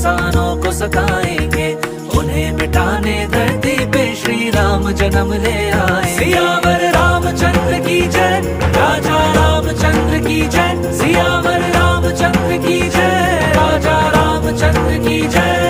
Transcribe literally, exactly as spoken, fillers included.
एहसानों को सताएंगे, उन्हें मिटाने धरती पे श्री राम जन्म ले आए। सियावर रामचंद्र की जय, राजा रामचंद्र की जय, सियावर रामचंद्र की जय, राजा रामचंद्र की जय।